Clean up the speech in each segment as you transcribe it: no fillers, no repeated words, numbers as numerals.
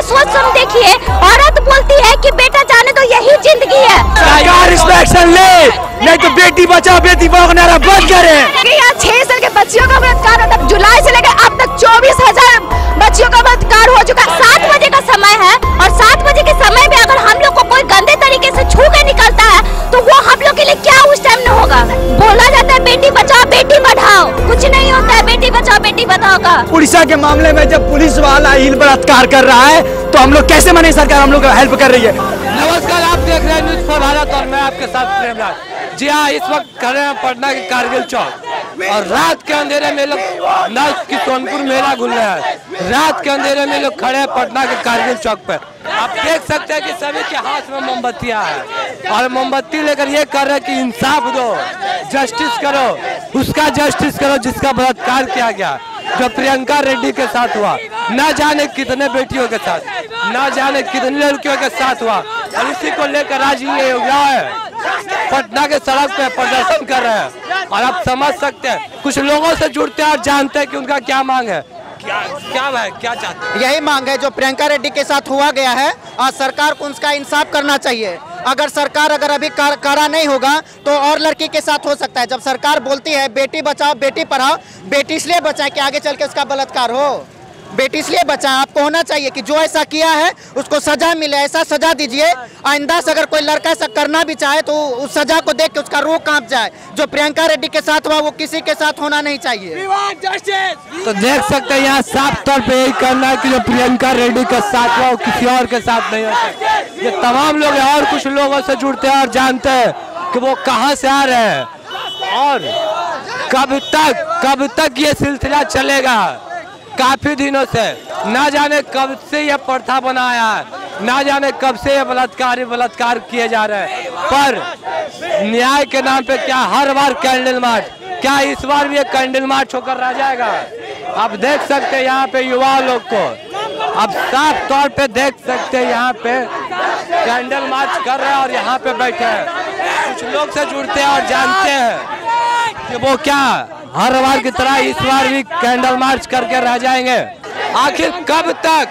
सोच समझ देखिए। औरत बोलती है कि बेटा जाने तो यही जिंदगी है। सरकार इस पे एक्शन ले, नहीं तो बेटी बचाओ बेटी पढ़ाओ नारा बंद करे। यहाँ 6 साल के बच्चियों का बलात्कार होता है। जुलाई से लेकर अब तक 24,000 बच्चियों का बलात्कार हो चुका है। 7 बजे का समय है और 7 बजे के समय में अगर हम लोग को कोई गंदे तरीके से छू के निकलता है तो वो हम लोग के लिए क्या उस टाइम न होगा। बोला जाता है बेटी बचाओ बेटी पढ़ाओ, कुछ नहीं होता है बेटी बचाओ बेटी पढ़ाओ का। उड़ीसा के मामले में जब पुलिस वाला ही बलात्कार कर रहा है तो हम लोग कैसे माने सरकार हम लोग को हेल्प कर रही है। नमस्कार, आप देख रहे हैं न्यूज़ फॉर भारत और मैं आपके साथ प्रेमराज। जी हाँ, इस वक्त खड़े हैं पटना के कारगिल चौक और रात के अंधेरे में लोग न कि सोनपुर मेला घूम रहे हैं। रात के अंधेरे में लोग खड़े हैं पटना के कारगिल चौक पर। आप देख सकते हैं कि सभी के हाथ में मोमबत्तियां हैं और मोमबत्ती लेकर ये कर रहे हैं कि इंसाफ दो, जस्टिस करो, उसका जस्टिस करो जिसका बलात्कार किया गया, जो प्रियंका रेड्डी के साथ हुआ। न जाने कितने बेटियों के साथ, न जाने कितनी लड़कियों के साथ हुआ और इसी को लेकर आज ये युवा है पटना के सड़क पे प्रदर्शन कर रहे हैं। और आप समझ सकते हैं कुछ लोगों से जुड़ते हैं और जानते हैं कि उनका क्या मांग है, क्या है, क्या चाहते हैं। यही मांग है जो प्रियंका रेड्डी के साथ हुआ गया है और सरकार को उसका इंसाफ करना चाहिए। अगर सरकार अभी करा नहीं होगा तो और लड़की के साथ हो सकता है। जब सरकार बोलती है बेटी बचाओ बेटी पढ़ाओ, बेटी इसलिए बचाए कि आगे चल के उसका बलात्कार हो, बेटी इसलिए बचाए। आपको होना चाहिए कि जो ऐसा किया है उसको सजा मिले, ऐसा सजा दीजिए। आइंदा से अगर कोई लड़का ऐसा करना भी चाहे तो उस सजा को देख के उसका रूह कांप जाए। जो प्रियंका रेड्डी के साथ हुआ वो किसी के साथ होना नहीं चाहिए। तो देख सकते हैं यहाँ साफ तौर पे यही करना है कि जो प्रियंका रेड्डी के साथ हुआ वो किसी और के साथ नहीं होता। ये तमाम लोग हैं और कुछ लोगों से जुड़ते हैं और जानते हैं कि वो कहाँ से आ रहे हैं और कब तक ये सिलसिला चलेगा। काफी दिनों से ना जाने कब से ये प्रथा बनाया है, ना जाने कब से ये बलात्कार किए जा रहे हैं। पर न्याय के नाम पे क्या हर बार कैंडल मार्च, क्या इस बार भी ये कैंडल मार्च होकर रह जाएगा। आप देख सकते हैं यहाँ पे युवा लोग को, आप साफ तौर पे देख सकते हैं यहाँ पे कैंडल मार्च कर रहे हैं और यहाँ पे बैठे हैं। कुछ लोग से जुड़ते हैं और जानते हैं कि वो क्या हर बार की तरह इस बार भी कैंडल मार्च करके रह जाएंगे। आखिर कब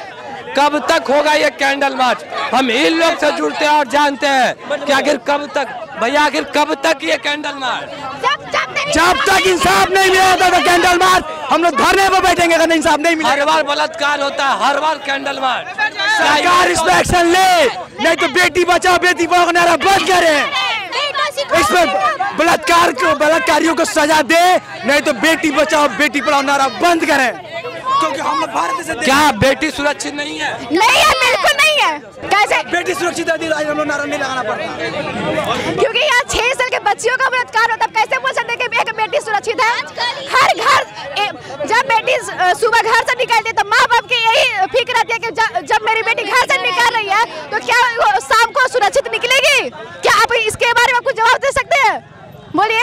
तक होगा ये कैंडल मार्च। हम इन लोग से जुड़ते हैं और जानते हैं कि आखिर कब तक, भैया आखिर कब तक ये कैंडल मार्च। जब तक इंसाफ नहीं मिलेगा तो कैंडल मार्च हम लोग धरने पर बैठेंगे। अगर इंसाफ नहीं मिलेगा, हर बार बलात्कार होता है, हर बार कैंडल मार्च। सरकार इस पे एक्शन ले, नहीं तो बेटी बचाओ बेटी पढ़ाओ नारा बंद करे। इसमें बलात्कारियों को सजा दे, नहीं तो बेटी बचाओ बेटी पढ़ाओ नारा बंद करें। क्योंकि हम लोग भारत से क्या बेटी सुरक्षित नहीं है? नहीं है, बिल्कुल नहीं है। कैसे बेटी सुरक्षित है, हम लोग नारा नहीं लगाना पड़ता। क्योंकि यहाँ 6 साल के बच्चियों का बलात्कार होता है। कैसे बोल सकते हैं कि एक बेटी सुरक्षित है। हर घर जब बेटी सुबह घर से निकलती है तो माँ बाप की यही फिक्र रहती है कि जब मेरी बेटी घर से निकल रही है तो क्या शाम को सुरक्षित निकलेगी। क्या आप इसके बारे में कुछ जवाब दे सकते हैं? बोलिए।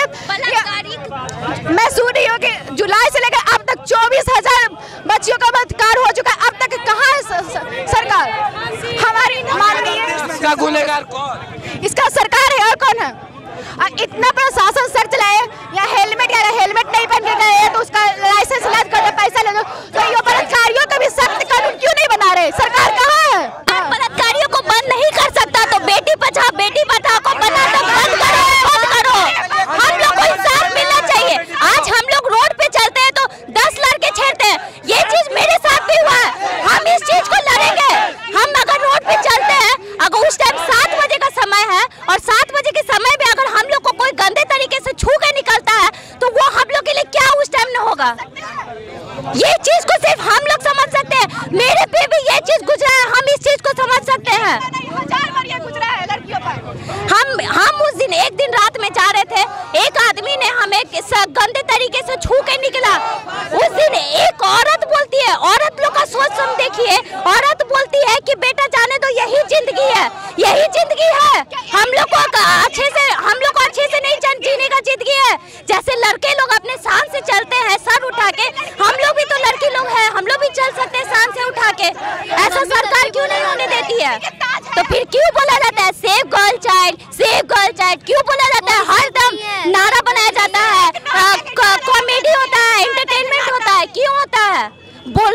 मैं सुन रही हूँ कि जुलाई से लेकर अब तक 24,000 बच्चियों का बलात्कार हो चुका है। अब तक कहाँ है सरकार हमारी माननीय? इसका गुनहगार कौन? इसका सरकार है और कौन है? इतना प्रशासन सख्त चलाए या हेलमेट नहीं पहन के गए तो उसका लाइसेंस रद्द कर दो, पैसा ले दो। तो ये बलात्कारियों का भी सख्त कानून क्यों नहीं बना रहे? सरकार कहाँ है? बलात्कारियों को बंद नहीं कर सकता तो बेटी बचाओ बेटी पढ़ाओ को बंद करो। हम लोग को इंसाफ मिलना चाहिए। आज हम लोग रोड पे चलते हैं तो 10 लड़के छेड़ते हैं। ये चीज मेरे साथ भी हुआ है। हम इस चीज को लड़ेंगे। हम अगर रोड पे चलते हैं, अगर उस टाइम 7 बजे का समय है और 7 बजे के समय में अगर हम लोग को कोई गंदे तरीके से छू के निकलता है तो वो हम लोग के लिए क्या उस टाइम न होगा। ये चीज को सिर्फ हम लोग समझ सकते हैं। मेरे पे भी ये चीज गुजरा है, हम इस चीज को समझ सकते हैं। 1000 बार ये गुजरा है लड़कियों पर। हम उस दिन एक दिन रात में जा रहे थे, एक आदमी ने हमें गंदे तरीके से छू के निकला। उस दिन एक औरत बोलती है, औरत लोग का सोच समझ देखिए, औरत बोलती है कि बेटा जाने तो यही जिंदगी है, यही जिंदगी है। हम लोग को अच्छे से नहीं जीने का जिंदगी है। जैसे लड़के लोग अपने शान से चलते हैं सर उठा के, हम लोग भी तो लड़की लोग हैं, हम लोग भी चल सकते हैं शान से उठा के। ऐसा सरकार क्यों नहीं होने देती है? तो फिर क्यों बोला जाता है सेव गर्ल चाइल्ड क्यों बोला जाता है? हर दम नारा बनाया जाता है, कॉमेडी होता है, एंटरटेनमेंट होता है, क्यों होता है? बोला जाता है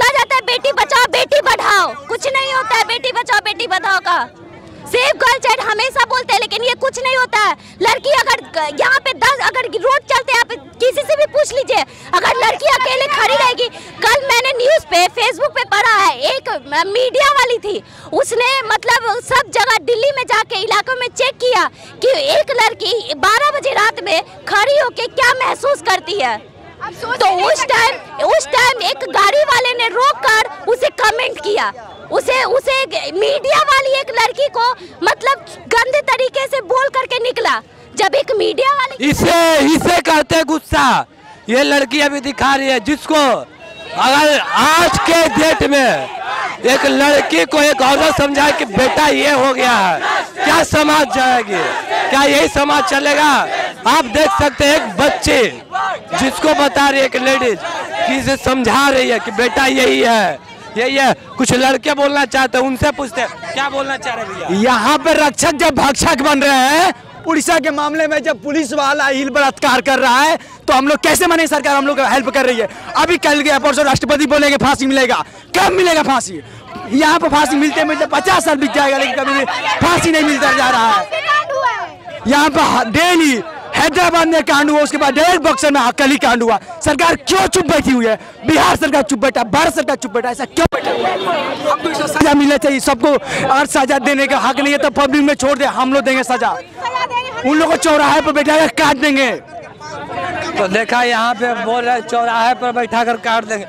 बेटी बचाओ बेटी बढ़ाओ, कुछ नहीं होता है बेटी बचाओ बेटी बढ़ाओ का। सेफ गर्ल चाइल्ड हमेशा बोलते हैं, लेकिन ये कुछ नहीं होता है। लड़की अगर यहाँ पे 10 अगर रोड चलते हैं, आप किसी से भी पूछ लीजिए, अगर लड़की अकेले खड़ी रहेगी। कल मैंने न्यूज़ पे फेसबुक पे पढ़ा है, एक मीडिया वाली थी, उसने मतलब सब जगह दिल्ली में जाके इलाकों में चेक किया कि एक लड़की 12 बजे रात में खड़ी होके क्या महसूस करती है। तो उस टाइम एक गाड़ी वाले ने रोक कर उसे कमेंट किया, उसे मीडिया वाली एक लड़की को मतलब गंदे तरीके से बोल करके निकला। जब एक मीडिया वाली इसे कहते गुस्सा। ये लड़की अभी दिखा रही है, जिसको अगर आज के डेट में एक लड़की को एक औरत समझाए कि बेटा ये हो गया है, क्या समाज जाएगी, क्या यही समाज चलेगा? आप देख सकते हैं एक बच्चे जिसको बता रही है एक लेडीज कि इसे समझा रही है कि बेटा यही है यही है। कुछ लड़के बोलना चाहते हैं, उनसे पूछते हैं क्या बोलना चाह रहे हैं भैया? यहाँ पे रक्षक जब भक्षक बन रहे हैं, उड़ीसा के मामले में जब पुलिस वाला हिल बलात्कार कर रहा है, तो हम लोग कैसे माने? सरकार हम लोग हेल्प कर रही है। अभी कल गया परसों राष्ट्रपति बोलेंगे फांसी मिलेगा, कब मिलेगा फांसी? यहाँ पे फांसी मिलते 50 साल बीत जाएगा, लेकिन कभी फांसी नहीं मिलता जा रहा है। यहाँ पे डेली हैदराबाद में कांड हुआ, उसके बाद डायरेक्ट बक्सर में कल ही कांड हुआ। सरकार क्यों चुप बैठी हुई है? बिहार सरकार चुप बैठा, भारत सरकार चुप बैठा, ऐसा क्यों बैठा हुआ? सजा मिलना चाहिए सबको। अगर सजा देने का हक नहीं है तो पब्लिक में छोड़ दे, हम लोग देंगे सजा। उन लोगों को चौराहे पर बैठा कर काट देंगे। तो देखा यहाँ पे बोल रहे चौराहे पर बैठा कर काट देंगे।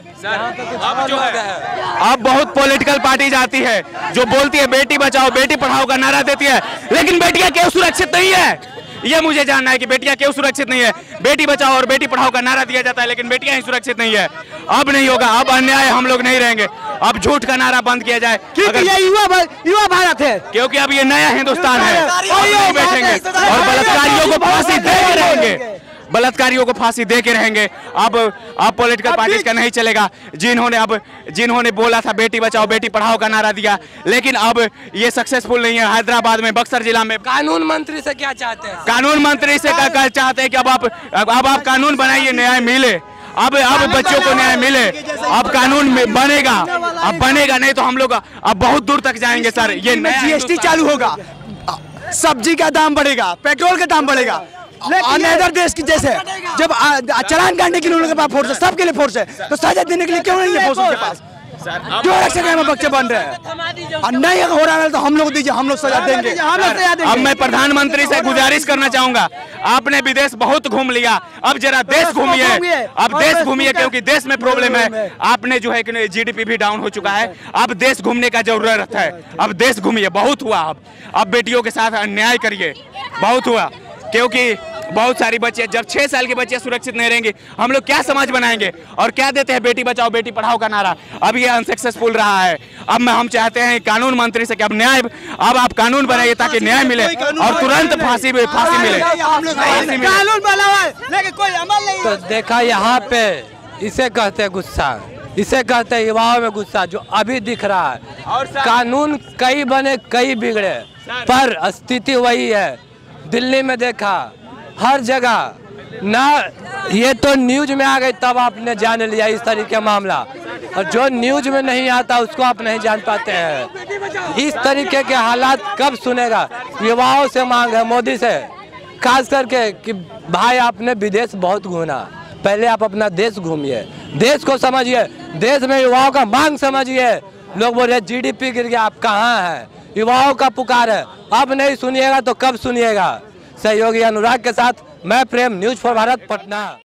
अब बहुत पॉलिटिकल पार्टी जाती है जो बोलती है बेटी बचाओ बेटी पढ़ाओ का नारा देती है, लेकिन बेटियां क्यों सुरक्षित नहीं है? ये मुझे जानना है कि बेटियां क्यों सुरक्षित नहीं है। बेटी बचाओ और बेटी पढ़ाओ का नारा दिया जाता है, लेकिन बेटियां ही सुरक्षित नहीं है। अब नहीं होगा, अब अन्याय हम लोग नहीं रहेंगे। अब झूठ का नारा बंद किया जाए, क्योंकि ये युवा भारत है, क्योंकि अब ये नया हिंदुस्तान है। नहीं बैठेंगे और बलात्कारियों को फांसी दे के रहेंगे, बलात्कारियों को फांसी दे के रहेंगे। अब पॉलिटिकल पार्टीज का नहीं चलेगा। जिन्होंने बोला था बेटी बचाओ बेटी पढ़ाओ का नारा दिया, लेकिन अब ये सक्सेसफुल नहीं है। हैदराबाद में, बक्सर जिला में कानून मंत्री से क्या चाहते हैं? कानून मंत्री से चाहते हैं कि अब आप कानून बनाइए, न्याय मिले। अब बच्चों को न्याय मिले, अब कानून बनेगा। अब बनेगा नहीं तो हम लोग अब बहुत दूर तक जाएंगे सर। ये जीएसटी चालू होगा, सब्जी का दाम बढ़ेगा, पेट्रोल का दाम बढ़ेगा। अनदर देश की जैसे जब चलान काटने के लिए उनके पास फोर्स है, सबके लिए फोर्स है, तो सजा देने के लिए क्यों नहीं है फोर्स उनके पास? क्यों रक्षक में बच्चे बन रहे हैं? नहीं हो रहा है तो हम लोग दीजिए, हम लोग सजा देंगे। अब मैं प्रधानमंत्री से गुजारिश करना चाहूंगा, आपने विदेश बहुत घूम लिया, अब जरा देश घूमिए। अब देश घूमिए, क्योंकि देश में प्रॉब्लम है। आपने जो है कि जीडीपी भी डाउन हो चुका है, अब देश घूमने का जरूरत है। अब देश घूमिए, बहुत हुआ। अब बेटियों के साथ अन्याय करिए, बहुत हुआ। क्योंकि बहुत सारी बच्चे, जब 6 साल के बच्चे सुरक्षित नहीं रहेंगे, हम लोग क्या समाज बनाएंगे? और क्या देते हैं बेटी बचाओ बेटी पढ़ाओ का नारा, अब ये अनसक्सेसफुल रहा है। अब हम चाहते हैं कानून मंत्री से कि अब आप कानून बनाइए ताकि न्याय मिले और तुरंत फांसी मिले। कानून बना हुआ है लेकिन कोई अमल नहीं। तो देखा यहाँ पे इसे कहते हैं गुस्सा, इसे कहते हैं युवाओं में गुस्सा, जो अभी दिख रहा है। कानून कई बने कई बिगड़े, पर स्थिति वही है। दिल्ली में देखा, हर जगह ना, ये तो न्यूज में आ गई तब आपने जान लिया इस तरीके का मामला, और जो न्यूज में नहीं आता उसको आप नहीं जान पाते हैं। इस तरीके के हालात कब सुनेगा? युवाओं से मांग है, मोदी से खास करके, कि भाई आपने विदेश बहुत घूमा, पहले आप अपना देश घूमिए, देश को समझिए, देश में युवाओं का मांग समझिए। लोग बोल रहे जीडीपी गिर गया, आप कहाँ हैं? युवाओं का पुकार है, अब नहीं सुनिएगा तो कब सुनिएगा? सहयोगी अनुराग के साथ मैं प्रेम, न्यूज़ फॉर भारत, पटना।